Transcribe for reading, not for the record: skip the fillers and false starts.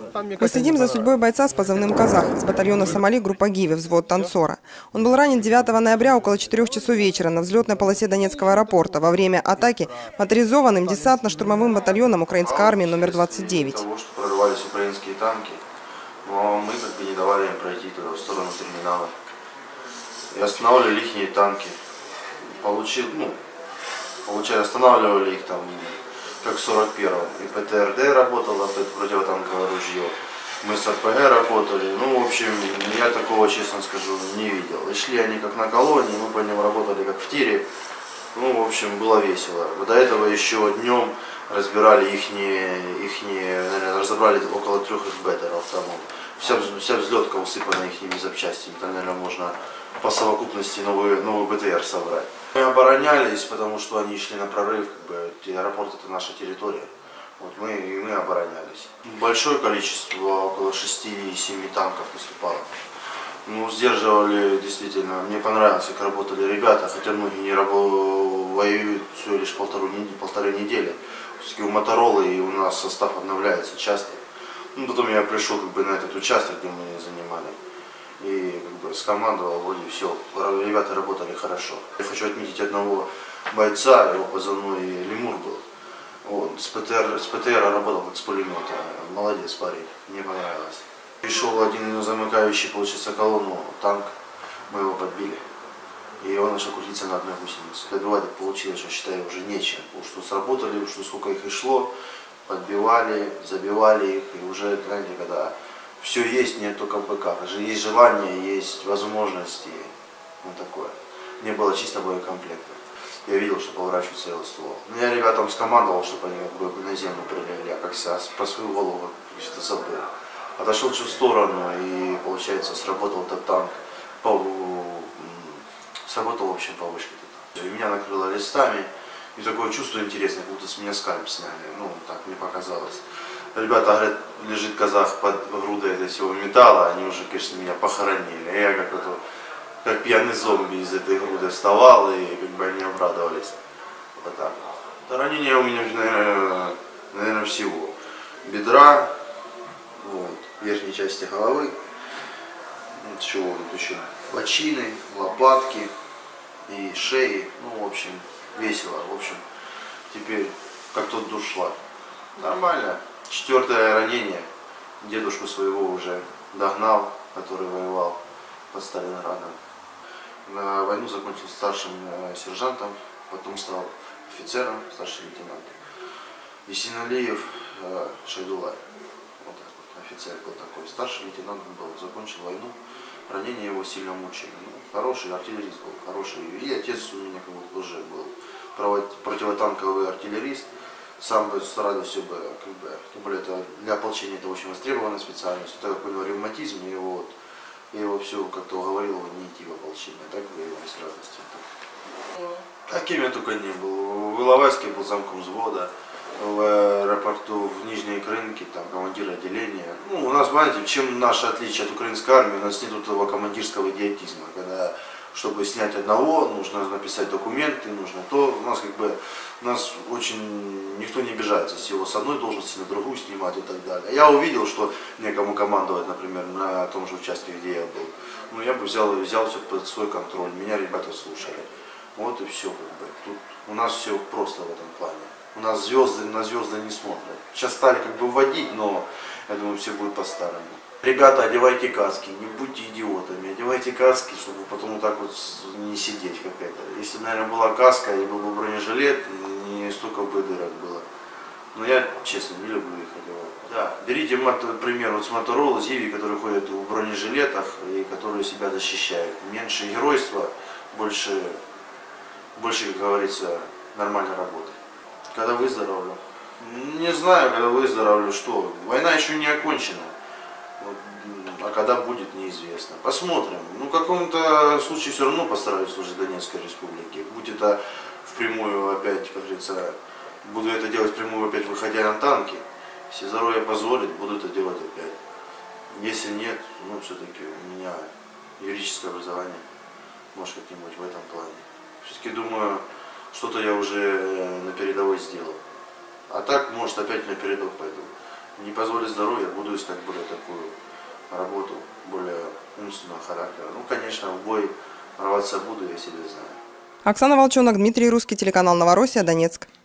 Мы следим за судьбой бойца с позывным «Казах» из батальона «Сомали» группа «Гиви», взвод «Танцора». Он был ранен 9 ноября около 4 часов вечера на взлетной полосе Донецкого аэропорта во время атаки моторизованным десантно-штурмовым батальоном украинской армии номер 29. Того, что прорывались украинские танки, но мы как бы не давали им пройти туда, в сторону терминала. И останавливали их танки. Останавливали их там, как в 41-м. И ПТРД работало, противотанковое ружье. Мы с РПГ работали. Ну, в общем, я такого, честно скажу, не видел. И шли они как на колонии, мы по ним работали как в тире. Ну, в общем, было весело. До этого еще днем разбирали наверное, разобрали около 3 беттеров. Там вся взлетка усыпана их запчастями. Там, наверное, можно по совокупности новый БТР собрать. Мы оборонялись, потому что они шли на прорыв, аэропорт это наша территория. Вот мы оборонялись. Большое количество, около 6-7 танков наступало. Ну, сдерживали действительно. Мне понравилось, как работали ребята, хотя многие не воюют всего лишь полторы недели. Все-таки у Моторолы и у нас состав обновляется часто. Ну, потом я пришел на этот участок, где мы занимали. И скомандовал, вроде все, ребята работали хорошо. Я хочу отметить одного бойца, его позывной Лемур был. Он с ПТР работал как с пулемета. Молодец парень, мне понравилось. Пришел один замыкающий, получается, колонну, танк, мы его подбили. И он начал крутиться на одной гусенице. Добивать получилось, что считаю, уже нечем. Потому что сработали, что сколько их и шло, подбивали, забивали их. И уже, знаете, когда все есть, нет только БК. Есть желание, есть возможности. Вот такое. Не было чисто боекомплекта. Я видел, что поворачивается целый ствол. Но я ребятам скомандовал, чтобы они на землю прилегли, а как по свою голову что-то забыл. Отошел чуть в сторону и, получается, сработал этот танк. Сработал, в общем, по вышке. И меня накрыло листами. И такое чувство интересное, как будто с меня скальп сняли. Ну, так мне показалось. Ребята говорят, лежит казах под грудой этого всего металла, они уже, конечно, меня похоронили. Я как пьяный зомби из этой груды вставал, и они обрадовались. Вот так. Ранение у меня, наверное, всего. Бедра, вот, верхней части головы, чего тут еще, бочины, лопатки и шеи. Ну, в общем, весело. В общем, теперь как тот душ шла. Нормально. 4-е ранение. Дедушку своего уже догнал, который воевал под Сталинградом. На войну закончил старшим сержантом, потом стал офицером, старший лейтенант. Исиналиев Шайдулай. Вот так вот, офицер был такой. Старший лейтенант был, закончил войну. Ранения его сильно мучили. Ну, хороший артиллерист был, хороший. И отец у меня как бы тоже был противотанковый артиллерист. Сам бы с радостью бы, тем более это для ополчения это очень востребованная специальность. Так как у него ревматизм, я его все как-то уговорил его не идти в ополчение. Так бы его с радостью. Каким я только не был. В Иловайске был замком взвода. В аэропорту в Нижней Крынке, там командир отделения. Ну, у нас, знаете, чем наше отличие от украинской армии, у нас нет этого командирского идиотизма, когда, чтобы снять одного, нужно написать документы, нужно то. У нас очень никто не обижается с одной должности на другую снимать и так далее. Я увидел, что некому командовать, например, на том же участке, где я был. Ну, я бы взял все под свой контроль, меня ребята слушали. Вот и все. Тут у нас все просто в этом плане. У нас на звезды не смотрят. Сейчас стали вводить, но я думаю, все будет по-старому. Ребята, одевайте каски, не будьте идиотами, одевайте каски, чтобы потом вот так вот не сидеть как это. Если бы, наверное, была каска и был бы бронежилет, не столько бы дырок было. Но я, честно, не люблю их одевать. Да, берите пример вот с Моторолы, Зиви, которые ходят в бронежилетах и которые себя защищают. Меньше геройства, больше, как говорится, нормальной работы. Когда выздоровлю? Не знаю, когда выздоровлю, что. Война еще не окончена. А когда будет, неизвестно. Посмотрим. Ну, в каком-то случае все равно постараюсь служить Донецкой республике. Будь это впрямую опять, как говорится, буду это делать впрямую опять, выходя на танки. Если здоровье позволит, буду это делать опять. Если нет, ну, все-таки у меня юридическое образование. Может, как-нибудь в этом плане. Все-таки думаю, что-то я уже на передовой сделал. А так, может, опять на передок пойду. не позволит здоровье, буду искать более такую работу, более умственного характера. Ну, конечно, в бой рваться буду, я себе знаю. Оксана Волчонок, Дмитрий Русский, телеканал Новороссия, Донецк.